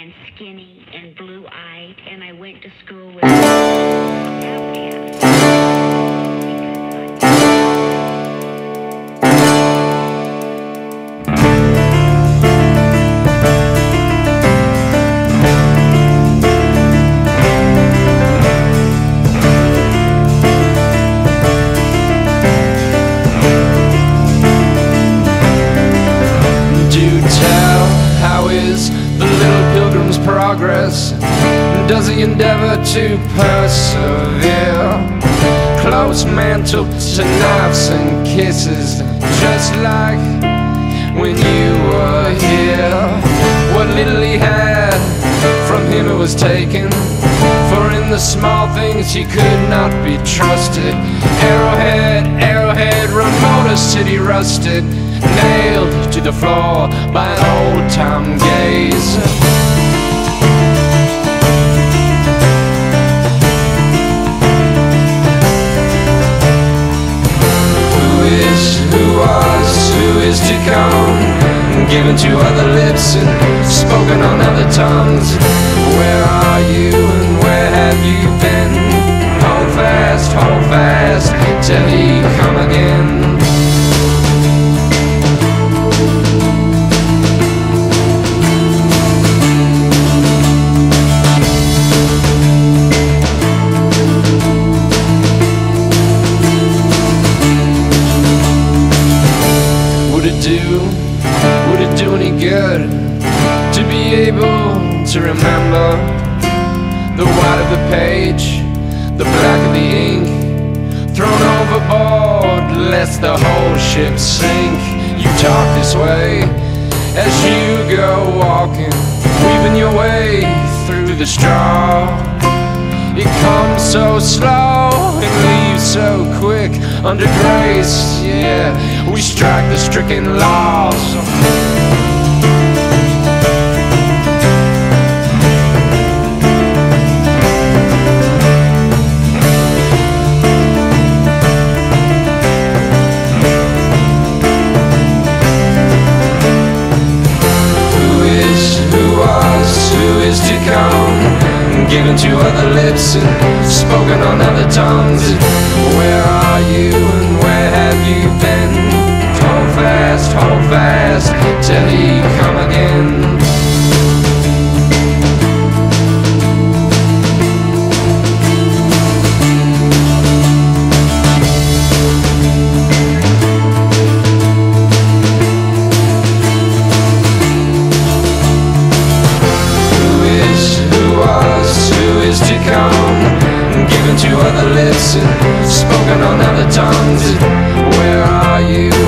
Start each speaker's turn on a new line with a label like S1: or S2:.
S1: and skinny and blue-eyed, and I went to school with
S2: the little pilgrim's progress? Does he endeavor to persevere? Close mantled to knives and kisses, just like when you were here. What little he had, from him it was taken, for in the small things he could not be trusted. Arrowhead, arrowhead, remote as city rusted, nailed to the floor by an old-time gaze. Who is to come, given to other lips and spoken on other tongues? Where are you and where have you been? Hold fast, till he come again. Would it do any good to be able to remember the white of the page, the black of the ink, thrown overboard lest the whole ship sink? You talk this way as you go walking, weaving your way through the straw. It comes so slow and leaves so quick. Under grace, yeah, we strike the stricken laws. Who is to come, given to other lips and spoken on other tongues? Where are you and where have you been? Hold fast, till he come again. Given to other lips and spoken on other tongues. Where are you?